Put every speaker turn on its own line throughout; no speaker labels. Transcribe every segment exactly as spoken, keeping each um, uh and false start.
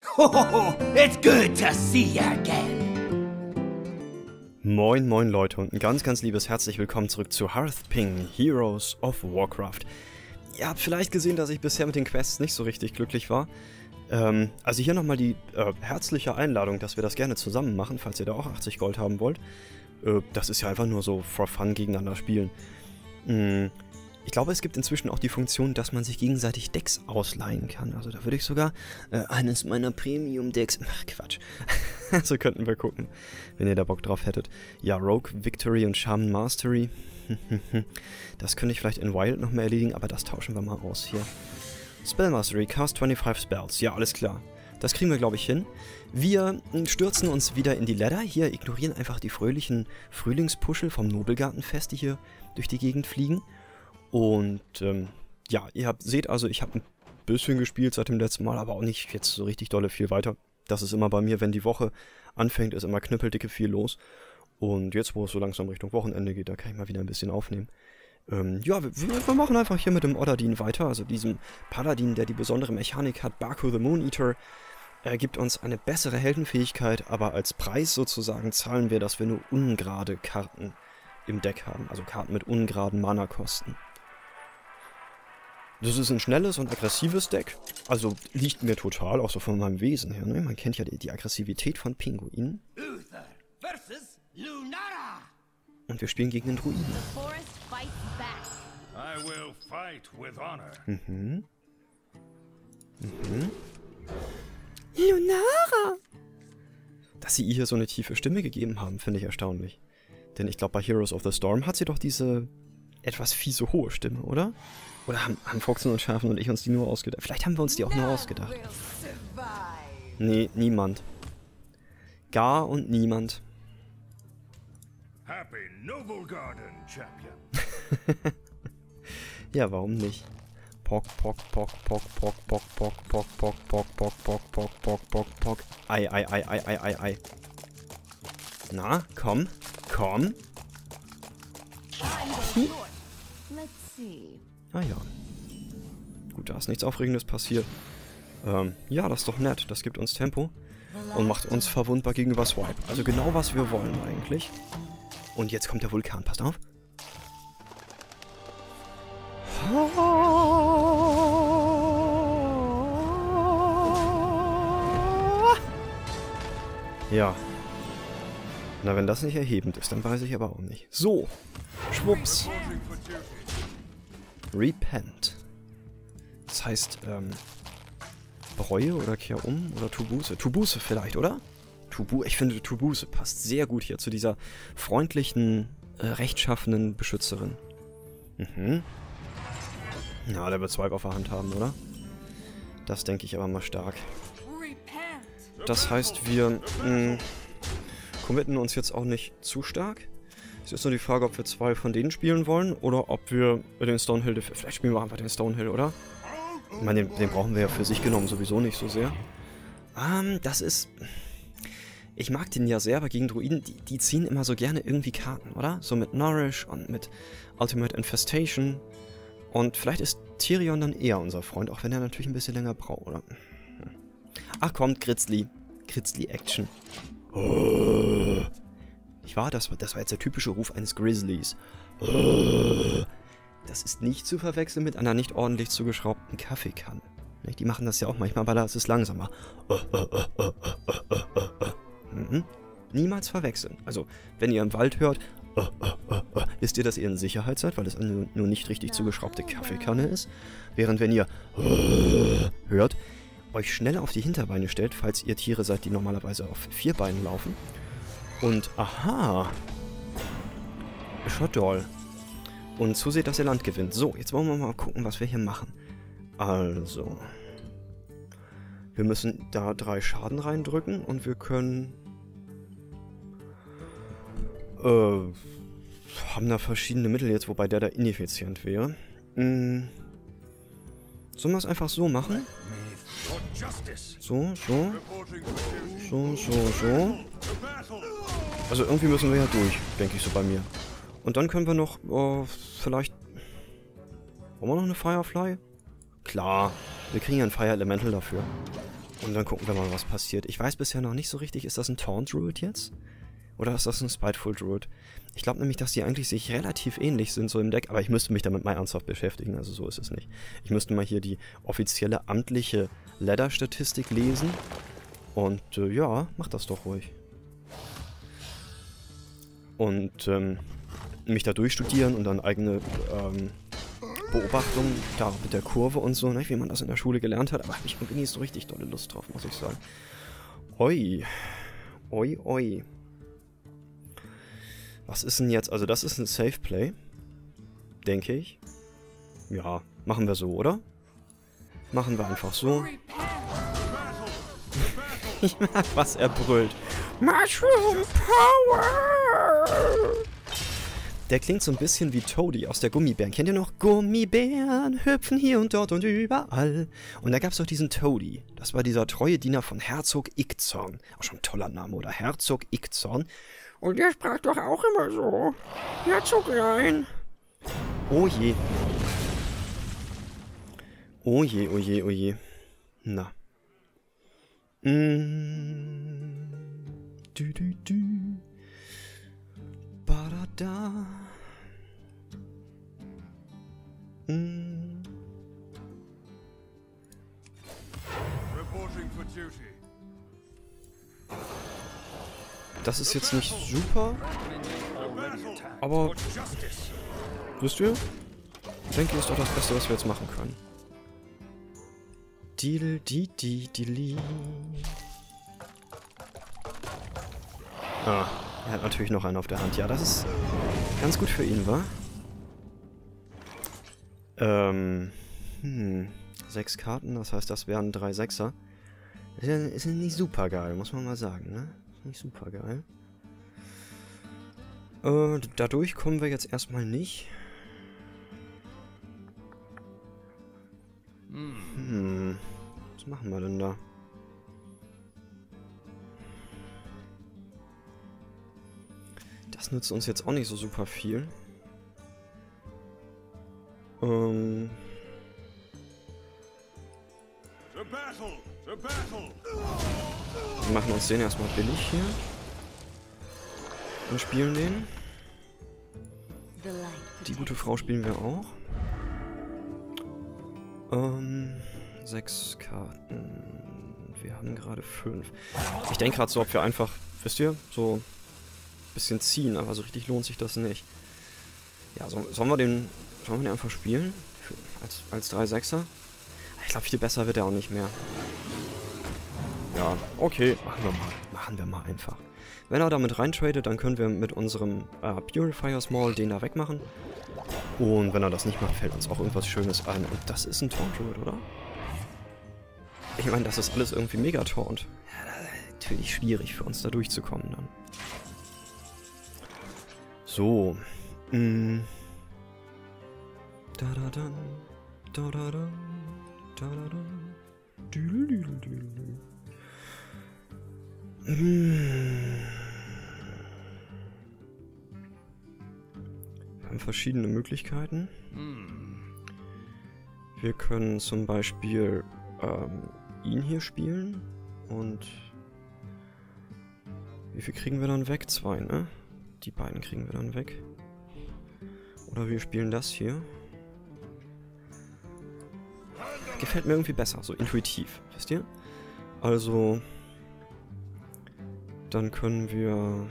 Ho, it's good to see you again.
Moin moin Leute und ein ganz ganz liebes herzlich willkommen zurück zu Hearthping Heroes of Warcraft. Ihr habt vielleicht gesehen, dass ich bisher mit den Quests nicht so richtig glücklich war. Ähm, also hier nochmal die äh, herzliche Einladung, dass wir das gerne zusammen machen, falls ihr da auch achtzig Gold haben wollt. Äh, das ist ja einfach nur so for fun gegeneinander spielen. Mm. Ich glaube, es gibt inzwischen auch die Funktion, dass man sich gegenseitig Decks ausleihen kann. Also da würde ich sogar äh, eines meiner Premium-Decks... Ach, Quatsch. So könnten wir gucken, wenn ihr da Bock drauf hättet. Ja, Rogue, Victory und Shaman Mastery. Das könnte ich vielleicht in Wild noch mal erledigen, aber das tauschen wir mal aus hier. Spell Mastery, cast fünfundzwanzig Spells. Ja, alles klar. Das kriegen wir, glaube ich, hin. Wir stürzen uns wieder in die Ladder. Hier ignorieren einfach die fröhlichen Frühlingspuschel vom Nobelgartenfest, die hier durch die Gegend fliegen. Und ähm, ja, ihr habt, seht also, ich habe ein bisschen gespielt seit dem letzten Mal, aber auch nicht jetzt so richtig dolle viel weiter. Das ist immer bei mir, wenn die Woche anfängt, ist immer knüppeldicke viel los. Und jetzt, wo es so langsam Richtung Wochenende geht, da kann ich mal wieder ein bisschen aufnehmen. Ähm, ja, wir, wir machen einfach hier mit dem Oddardin weiter, also diesem Paladin, der die besondere Mechanik hat. Baku the Moon Eater. Er gibt uns eine bessere Heldenfähigkeit, aber als Preis sozusagen zahlen wir, dass wir nur ungerade Karten im Deck haben. Also Karten mit ungeraden Mana-Kosten. Das ist ein schnelles und aggressives Deck. Also liegt mir total, auch so von meinem Wesen her. Ne? Man kennt ja die, die Aggressivität von Pinguinen.
Uther versus Lunara.
Und wir spielen gegen den Druiden.
I will fight with honor.
Mhm. Mhm. Lunara! Dass sie ihr hier so eine tiefe Stimme gegeben haben, finde ich erstaunlich. Denn ich glaube, bei Heroes of the Storm hat sie doch diese etwas fiese hohe Stimme, oder? Oder haben, haben Foxen und Schafen und ich uns die nur ausgedacht? Vielleicht haben wir uns die auch nur ausgedacht. Nee, niemand. Gar und niemand.
Happy Noble Garden, Champion.
Ja, warum nicht? Pock, pock, pock, pock, pock, pock, pock, pock, pock, pock, pock, pock, pock, pock, pock, pock. Ei, ei, ei, ei, ei, ei, ei. Na, komm, komm. Hm. Ah ja. Gut, da ist nichts Aufregendes passiert. Ähm, ja, das ist doch nett. Das gibt uns Tempo und macht uns verwundbar gegenüber Swipe. Also genau, was wir wollen eigentlich. Und jetzt kommt der Vulkan. Passt auf. Ja. Na, wenn das nicht erhebend ist, dann weiß ich aber auch nicht. So. Schwupps. Repent. Das heißt, ähm, bereue oder kehr um oder tu Buße. Tu Buße vielleicht, oder? Tu Bu ich finde, tu Buße passt sehr gut hier zu dieser freundlichen, äh, rechtschaffenen Beschützerin. Mhm. Na, der wird Swipe auf der Hand haben, oder? Das denke ich aber mal stark. Das heißt, wir mh, committen uns jetzt auch nicht zu stark. Es ist nur die Frage, ob wir zwei von denen spielen wollen oder ob wir den Stonehill... Vielleicht spielen wir einfach den Stonehill, oder? Ich meine, den, den brauchen wir ja für sich genommen sowieso nicht so sehr. Ähm, das ist... Ich mag den ja sehr, aber gegen Druiden, die, die ziehen immer so gerne irgendwie Karten, oder? So mit Nourish und mit Ultimate Infestation. Und vielleicht ist Tirion dann eher unser Freund, auch wenn er natürlich ein bisschen länger braucht, oder? Ach kommt, Grizzly. Grizzly-Action. Oh. Nicht wahr? Das war, das war jetzt der typische Ruf eines Grizzlies. Das ist nicht zu verwechseln mit einer nicht ordentlich zugeschraubten Kaffeekanne. Die machen das ja auch manchmal, aber da ist es langsamer. Mhm. Niemals verwechseln. Also, wenn ihr im Wald hört, wisst ihr, dass ihr in Sicherheit seid, weil es eine nur nicht richtig zugeschraubte Kaffeekanne ist. Während wenn ihr hört, euch schnell auf die Hinterbeine stellt, falls ihr Tiere seid, die normalerweise auf vier Beinen laufen. Und, aha. Schon doll. Und zuseht, dass ihr Land gewinnt. So, jetzt wollen wir mal gucken, was wir hier machen. Also. Wir müssen da drei Schaden reindrücken und wir können... Äh... haben da verschiedene Mittel jetzt, wobei der da ineffizient wäre. Hm. Sollen wir es einfach so machen? So, so. So, so, so. Also irgendwie müssen wir ja durch, denke ich so bei mir. Und dann können wir noch, oh, vielleicht... Wollen wir noch eine Firefly? Klar, wir kriegen ja ein Fire Elemental dafür. Und dann gucken wir mal, was passiert. Ich weiß bisher noch nicht so richtig, ist das ein Taunt Druid jetzt? Oder ist das ein Spiteful Druid? Ich glaube nämlich, dass die eigentlich sich relativ ähnlich sind, so im Deck, aber ich müsste mich damit mal ernsthaft beschäftigen, also so ist es nicht. Ich müsste mal hier die offizielle amtliche Ladder-Statistik lesen. Und äh, ja, mach das doch ruhig. Und ähm, mich da durchstudieren und dann eigene ähm, Beobachtungen da mit der Kurve und so, ne, wie man das in der Schule gelernt hat. Aber habe ich irgendwie nie so richtig dolle Lust drauf, muss ich sagen. Oi. Oi, oi. Was ist denn jetzt? Also das ist ein Safe Play. Denke ich. Ja, machen wir so, oder? Machen wir einfach so. Ich mag, was er brüllt. Mushroom Power! Der klingt so ein bisschen wie Toadie aus der Gummibären. Kennt ihr noch? Gummibären hüpfen hier und dort und überall. Und da gab es doch diesen Toadie. Das war dieser treue Diener von Herzog Ickzorn. Auch schon ein toller Name, oder? Herzog Ickzorn. Und der sprach doch auch immer so. Herzoglein. Oh je. Oh je, oh je, oh je. Na. Mm. Du, du, du. Ba-da-da. Mm.
Reporting for duty.
Das ist jetzt nicht super, aber wisst ihr? Ich denke, ist doch das Beste, was wir jetzt machen können. Deal, di, di, di, li. Ah, er hat natürlich noch einen auf der Hand. Ja, das ist ganz gut für ihn, wa? Ähm, hm, sechs Karten, das heißt, das wären drei Sechser. Ist ja, ist ja nicht super geil, muss man mal sagen, ne? Nicht super geil. Äh, dadurch kommen wir jetzt erstmal nicht. Hm. Was machen wir denn da? Das nützt uns jetzt auch nicht so super viel. Ähm. Wir machen uns den erstmal billig hier. Und spielen den. Die gute Frau spielen wir auch. Ähm, sechs Karten. Wir haben gerade fünf. Ich denke gerade so, ob wir einfach, wisst ihr, so ein bisschen ziehen, aber so richtig lohnt sich das nicht. Ja, so, sollen wir den, sollen wir den einfach spielen? Für, als, als drei Sechser? Ich glaube, viel besser wird er auch nicht mehr. Ja, okay, machen wir mal. Machen wir mal einfach. Wenn er damit reintradet, dann können wir mit unserem äh, Purifier Maul den da wegmachen. Und wenn er das nicht macht, fällt uns auch irgendwas Schönes ein. Und das ist ein Taunt Druid, oder? Ich meine, das ist alles irgendwie mega Taunt. Ja, das ist natürlich schwierig für uns da durchzukommen dann. So. Mm. Da da da. Da da da. Da da da. Düdel, düdel, düdel. Mm. Wir haben verschiedene Möglichkeiten. Wir können zum Beispiel ähm, ihn hier spielen und wie viel kriegen wir dann weg? Zwei, ne? Die beiden kriegen wir dann weg. Oder wir spielen das hier. Gefällt mir irgendwie besser, so intuitiv, wisst ihr? Also, dann können wir...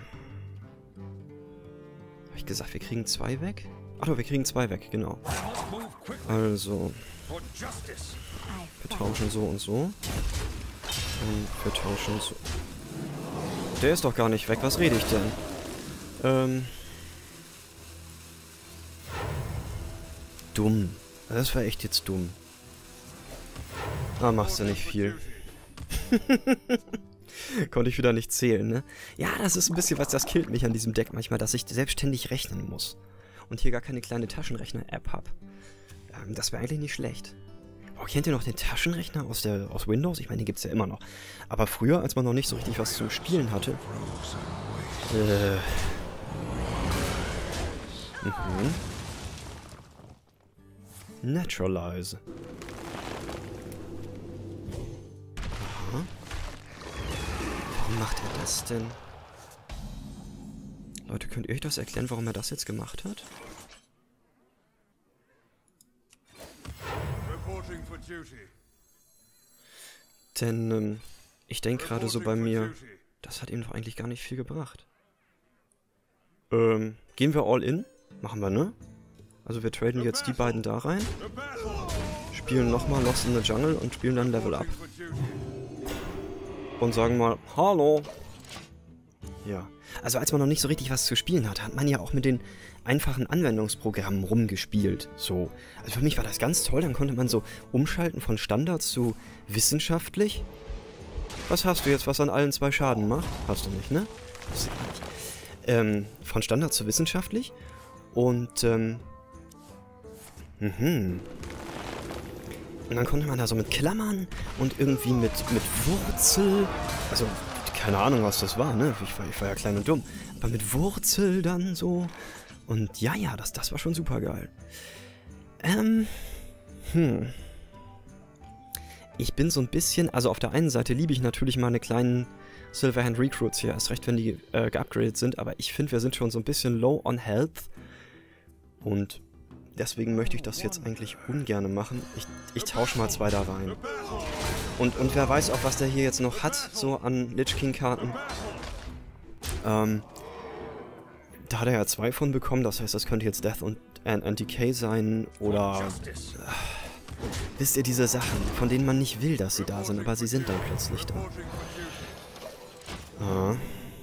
Hab ich gesagt, wir kriegen zwei weg? Ach doch, wir kriegen zwei weg, genau. Also, wir tauschen so und so. Und wir tauschen so. Der ist doch gar nicht weg, was rede ich denn? Ähm... Dumm. Das war echt jetzt dumm. Ah, machst du nicht viel. Konnte ich wieder nicht zählen, ne? Ja, das ist ein bisschen was, das killt mich an diesem Deck manchmal, dass ich selbstständig rechnen muss. Und hier gar keine kleine Taschenrechner-App habe. Ähm, das wäre eigentlich nicht schlecht. Oh, kennt ihr noch den Taschenrechner aus, der, aus Windows? Ich meine, den gibt es ja immer noch. Aber früher, als man noch nicht so richtig was zum Spielen hatte... Äh... Mhm. Naturalize. Aha. Warum macht er das denn? Leute, könnt ihr euch das erklären, warum er das jetzt gemacht hat? Denn, ähm, ich denke gerade so bei mir, das hat ihm doch eigentlich gar nicht viel gebracht. Ähm, gehen wir all in? Machen wir, ne? Also wir traden jetzt die beiden da rein. Spielen nochmal Lost in the Jungle und spielen dann Level Up. Und sagen mal, hallo. Ja. Also als man noch nicht so richtig was zu spielen hat, hat man ja auch mit den einfachen Anwendungsprogrammen rumgespielt. So. Also für mich war das ganz toll, dann konnte man so umschalten von Standard zu wissenschaftlich. Was hast du jetzt, was an allen zwei Schaden macht? Hast du nicht, ne? Hast du nicht. Ähm, von Standard zu wissenschaftlich. Und, ähm... Mhm. Und dann konnte man da so mit Klammern und irgendwie mit, mit Wurzel, also keine Ahnung, was das war, ne? Ich war, ich war ja klein und dumm. Aber mit Wurzel dann so. Und ja, ja, das, das war schon super geil. Ähm, hm. Ich bin so ein bisschen, also auf der einen Seite liebe ich natürlich meine kleinen Silverhand Recruits hier, erst recht, wenn die äh, geupgradet sind, aber ich finde, wir sind schon so ein bisschen low on health. Und deswegen möchte ich das jetzt eigentlich ungern machen. Ich, ich tausche mal zwei da rein. Und, und wer weiß auch, was der hier jetzt noch hat, so an Lich King Karten. Ähm, da hat er ja zwei von bekommen, das heißt, das könnte jetzt Death und, and, and Decay sein, oder... Äh, wisst ihr, diese Sachen, von denen man nicht will, dass sie da sind, aber sie sind dann plötzlich da. Ah.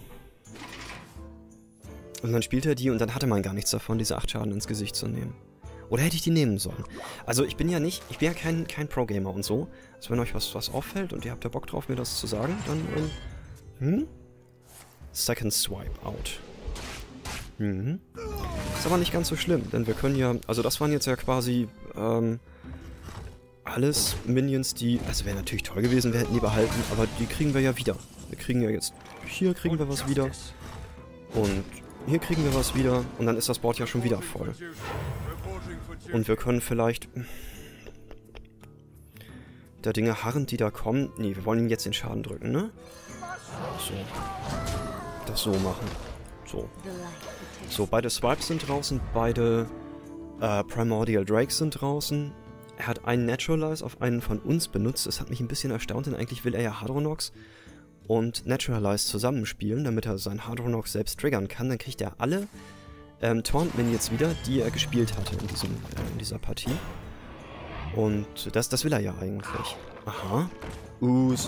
Und dann spielt er die und dann hatte man gar nichts davon, diese acht Schaden ins Gesicht zu nehmen. Oder hätte ich die nehmen sollen? Also ich bin ja nicht, ich bin ja kein, kein Pro-Gamer und so. Also wenn euch was, was auffällt und ihr habt ja Bock drauf, mir das zu sagen, dann, ähm, hm? Second Swipe out. Mhm. Ist aber nicht ganz so schlimm, denn wir können ja, also das waren jetzt ja quasi, ähm, alles Minions, die, also wäre natürlich toll gewesen, wir hätten die behalten, aber die kriegen wir ja wieder. Wir kriegen ja jetzt, hier kriegen wir was wieder. Und hier kriegen wir was wieder. Und dann ist das Board ja schon wieder voll. Und wir können vielleicht der Dinge harren, die da kommen. Nee, wir wollen ihm jetzt den Schaden drücken, ne? So. Das so machen. So. So, beide Swipes sind draußen, beide äh, Primordial Drakes sind draußen. Er hat einen Naturalize auf einen von uns benutzt. Das hat mich ein bisschen erstaunt, denn eigentlich will er ja Hadronox und Naturalize zusammenspielen, damit er seinen Hadronox selbst triggern kann. Dann kriegt er alle ähm, Taunt-Minions wieder, die er gespielt hatte in, diesem, äh, in dieser Partie. Und das, das will er ja eigentlich. Aha. Us.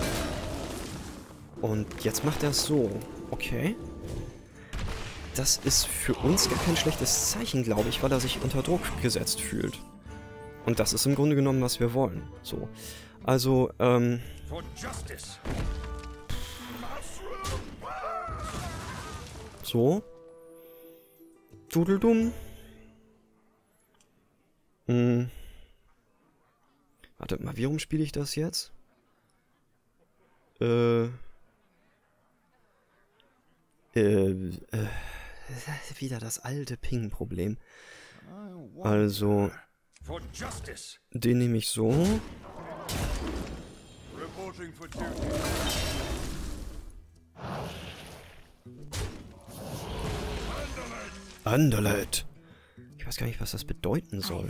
Und jetzt macht er es so. Okay. Das ist für uns gar kein schlechtes Zeichen, glaube ich, weil er sich unter Druck gesetzt fühlt. Und das ist im Grunde genommen, was wir wollen. So. Also, ähm... So. Dudeldum. Hm. Warte mal, wie rum spiele ich das jetzt? Äh... Äh... äh wieder das alte Ping-Problem. Also... Den nehme ich so. Underlet. Ich weiß gar nicht, was das bedeuten soll.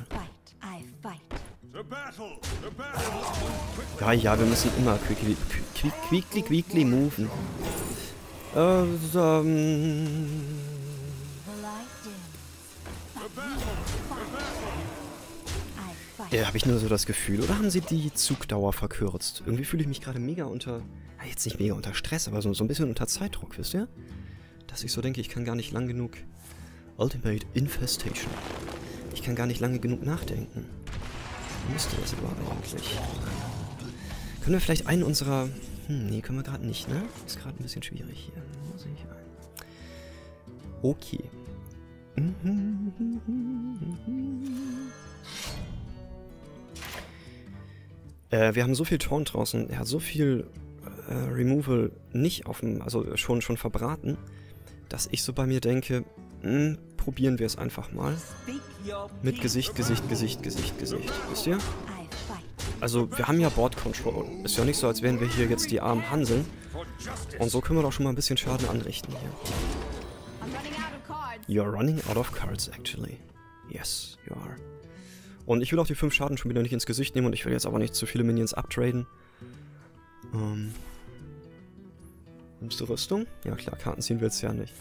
Ja, ja, wir müssen immer quickly, quick, quickly, quickly moven. Äh, ähm... Ja, habe ich nur so das Gefühl, oder haben sie die Zugdauer verkürzt? Irgendwie fühle ich mich gerade mega unter, ja, jetzt nicht mega unter Stress, aber so, so ein bisschen unter Zeitdruck, wisst ihr? Dass ich so denke, ich kann gar nicht lang genug... Ultimate Infestation. Ich kann gar nicht lange genug nachdenken. Wie müsste das überhaupt eigentlich? Können wir vielleicht einen unserer... Hm, nee, können wir gerade nicht, ne? Ist gerade ein bisschen schwierig hier. Muss ich ein. Okay. Äh, wir haben so viel Taunt draußen. Er hat so viel äh, Removal nicht auf dem... Also schon, schon verbraten, dass ich so bei mir denke... Hm, probieren wir es einfach mal. Mit Gesicht, Gesicht, Gesicht, Gesicht, Gesicht. Wisst ihr? Also, wir haben ja Board Control. Ist ja nicht so, als wären wir hier jetzt die armen Hanseln. Und so können wir doch schon mal ein bisschen Schaden anrichten hier. You're running out of cards, actually. Yes, you are. Und ich will auch die fünf Schaden schon wieder nicht ins Gesicht nehmen und ich will jetzt aber nicht zu viele Minions uptraden. Ähm. Nimmst du Rüstung? Ja klar, Karten ziehen willst du ja nicht.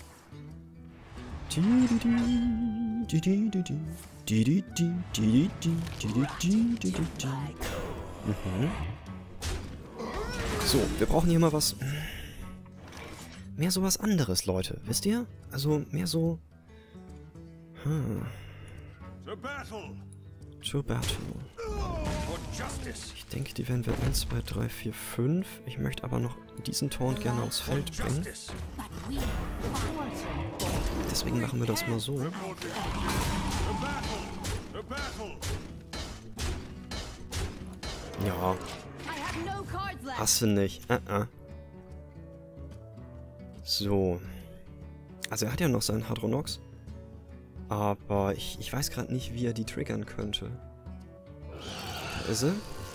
Mhm. So, wir brauchen hier mal was... Mehr so was anderes, Leute. Wisst ihr? Also, mehr so... Hm.
To battle.
To battle.
For justice.
Ich denke, die werden wir eins, zwei, drei, vier, fünf. Ich möchte aber noch diesen Taunt gerne aufs Feld bringen. Deswegen machen wir das mal so. Ja. Hast du nicht. Uh -uh. So. Also er hat ja noch seinen Hadronox. Aber ich, ich weiß gerade nicht, wie er die triggern könnte. Da ist er.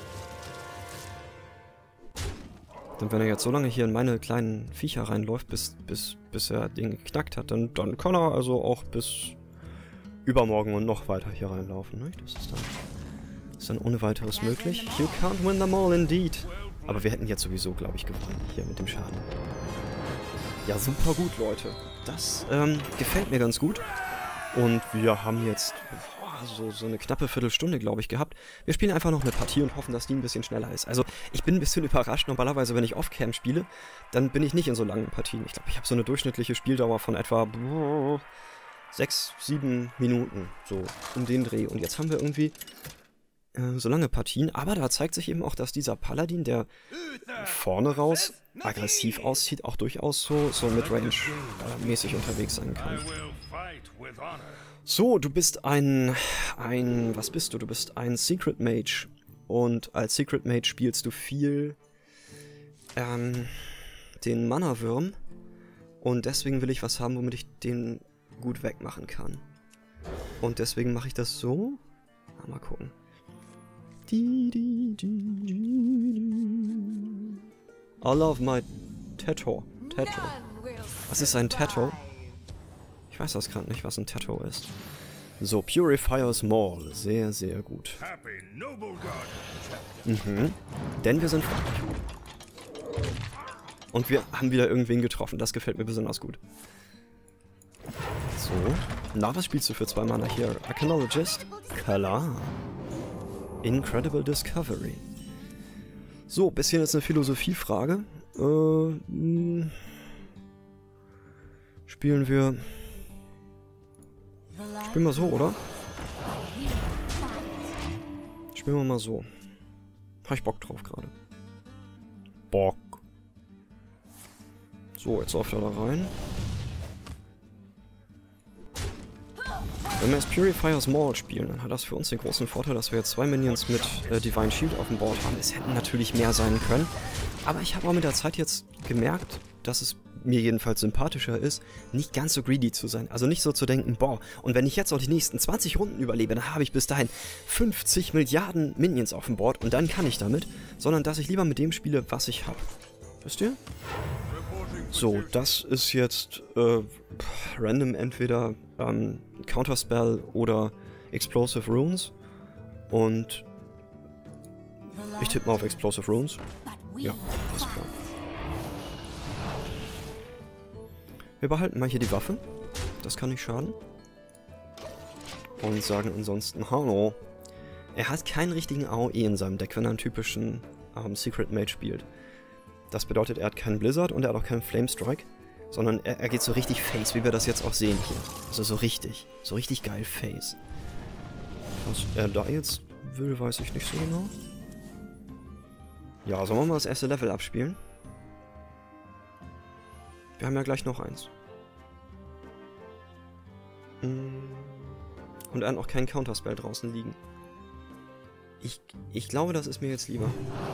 Denn wenn er jetzt so lange hier in meine kleinen Viecher reinläuft, bis, bis, bis er den geknackt hat, dann, dann kann er also auch bis übermorgen und noch weiter hier reinlaufen. Ne? Das ist dann, ist dann ohne weiteres möglich. You can't win them all indeed. Aber wir hätten jetzt sowieso, glaube ich, gewonnen hier mit dem Schaden. Ja, super gut, Leute. Das ähm, gefällt mir ganz gut. Und wir haben jetzt boah, so, so eine knappe Viertelstunde, glaube ich, gehabt. Wir spielen einfach noch eine Partie und hoffen, dass die ein bisschen schneller ist. Also, ich bin ein bisschen überrascht. Normalerweise, wenn ich Off-Cam spiele, dann bin ich nicht in so langen Partien. Ich glaube, ich habe so eine durchschnittliche Spieldauer von etwa boah, sechs, sieben Minuten. So, um den Dreh. Und jetzt haben wir irgendwie äh, so lange Partien. Aber da zeigt sich eben auch, dass dieser Paladin, der vorne raus aggressiv aussieht, auch durchaus so, so Midrange-mäßig äh, unterwegs sein kann. So, du bist ein, ein, was bist du? Du bist ein Secret Mage. Und als Secret Mage spielst du viel ähm, den Mana-Würm. Und deswegen will ich was haben, womit ich den gut wegmachen kann. Und deswegen mache ich das so. Na, mal gucken. I love my Tattoo. Tattoo. Was ist ein Tattoo? Ich weiß das gerade nicht, was ein Tattoo ist. So, Purifier's Maul. Sehr, sehr gut. Mhm. Denn wir sind fertig. Und wir haben wieder irgendwen getroffen. Das gefällt mir besonders gut. So. Na, was spielst du für zwei Mana hier? Archaeologist? Klar. Incredible Discovery. So, bisschen jetzt eine Philosophiefrage. Äh, mh. Spielen wir... Spielen wir so, oder? Spielen wir mal so. Habe ich Bock drauf gerade. Bock. So, jetzt läuft er da rein. Wenn wir jetzt Purifier's Maul spielen, dann hat das für uns den großen Vorteil, dass wir jetzt zwei Minions mit äh, Divine Shield auf dem Board haben. Es hätten natürlich mehr sein können. Aber ich habe auch mit der Zeit jetzt gemerkt, dass es mir jedenfalls sympathischer ist, nicht ganz so greedy zu sein. Also nicht so zu denken, boah, und wenn ich jetzt auch die nächsten zwanzig Runden überlebe, dann habe ich bis dahin fünfzig Milliarden Minions auf dem Board und dann kann ich damit, sondern dass ich lieber mit dem spiele, was ich habe. Wisst ihr? So, das ist jetzt äh, random entweder ähm, Counterspell oder Explosive Runes. Und ich tippe mal auf Explosive Runes. Ja, alles klar. Wir behalten mal hier die Waffe. Das kann nicht schaden. Und sagen ansonsten Hallo. Er hat keinen richtigen A O E in seinem Deck, wenn er einen typischen ähm, Secret Mage spielt. Das bedeutet, er hat keinen Blizzard und er hat auch keinen Flame Strike. Sondern er, er geht so richtig Face, wie wir das jetzt auch sehen hier. Also so richtig. So richtig geil Face. Was er da jetzt will, weiß ich nicht so genau. Ja, sollen wir mal das erste Level abspielen? Wir haben ja gleich noch eins. Und er hat noch keinen Counterspell draußen liegen. Ich, ich glaube, das ist mir jetzt lieber.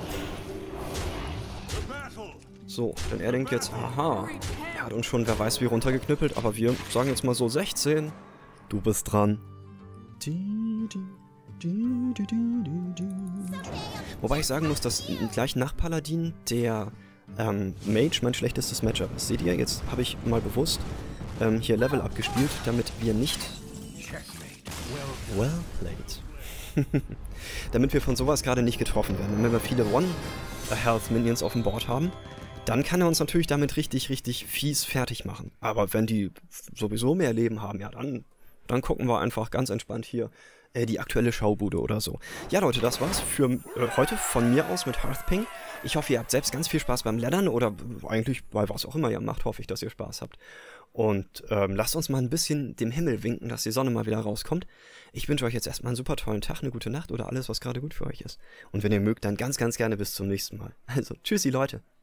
So, denn er denkt jetzt, aha, er hat uns schon, wer weiß wie, runtergeknüppelt, aber wir sagen jetzt mal so sechzehn. Du bist dran. Wobei ich sagen muss, dass gleich nach Paladin der ähm, Mage mein schlechtestes Matchup ist. Seht ihr, jetzt habe ich mal bewusst ähm, hier Level abgespielt, damit wir nicht... Well played. Damit wir von sowas gerade nicht getroffen werden. Und wenn wir viele One-Health-Minions auf dem Board haben, dann kann er uns natürlich damit richtig, richtig fies fertig machen. Aber wenn die sowieso mehr Leben haben, ja, dann, dann gucken wir einfach ganz entspannt hier äh, die aktuelle Schaubude oder so. Ja, Leute, das war's für äh, heute von mir aus mit Hearthping. Ich hoffe, ihr habt selbst ganz viel Spaß beim Leddern oder eigentlich bei was auch immer ihr macht, hoffe ich, dass ihr Spaß habt. Und ähm, lasst uns mal ein bisschen dem Himmel winken, dass die Sonne mal wieder rauskommt. Ich wünsche euch jetzt erstmal einen super tollen Tag, eine gute Nacht oder alles, was gerade gut für euch ist. Und wenn ihr mögt, dann ganz, ganz gerne bis zum nächsten Mal. Also, tschüssi, Leute.